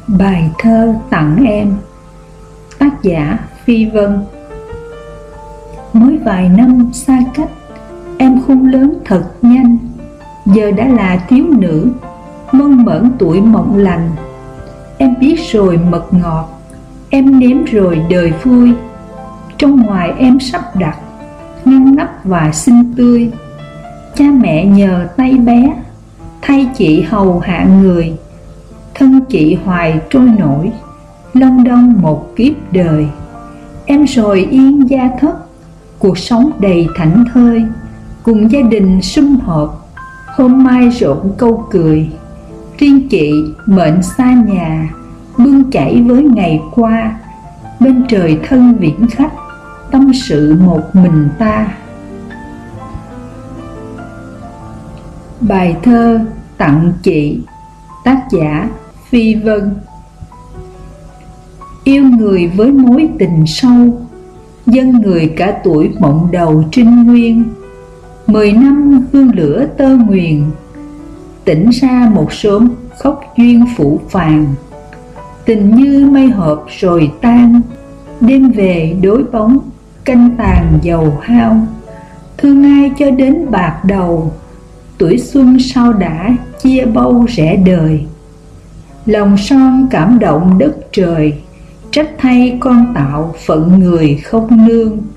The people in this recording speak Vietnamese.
Bài thơ tặng em. Tác giả Phi Vân. Mới vài năm xa cách, em khôn lớn thật nhanh. Giờ đã là thiếu nữ, mơn mởn tuổi mộng lành. Em biết rồi mật ngọt, em nếm rồi đời vui. Trong ngoài em sắp đặt, ngăn nắp và xinh tươi. Cha mẹ nhờ tay bé, thay chị hầu hạ người. Thân chị hoài trôi nổi, long đong một kiếp đời. Em rồi yên gia thất, cuộc sống đầy thảnh thơi. Cùng gia đình sum họp, hôm mai rộn câu cười. Riêng chị mệnh xa nhà, bươn chảy với ngày qua. Bên trời thân viễn khách, tâm sự một mình ta. Bài thơ tặng chị. Tác giả Phi Vân. Yêu người với mối tình sâu, dâng người cả tuổi mộng đầu trinh nguyên. 10 năm hương lửa tơ nguyền, tỉnh ra một sớm khóc duyên phủ phàng. Tình như mây hợp rồi tan, đêm về đối bóng, canh tàn dầu hao. Thương ai cho đến bạc đầu, tuổi xuân sao đã chia bâu rẽ đời. Lòng son cảm động đất trời, trách thay con tạo phận người không nương.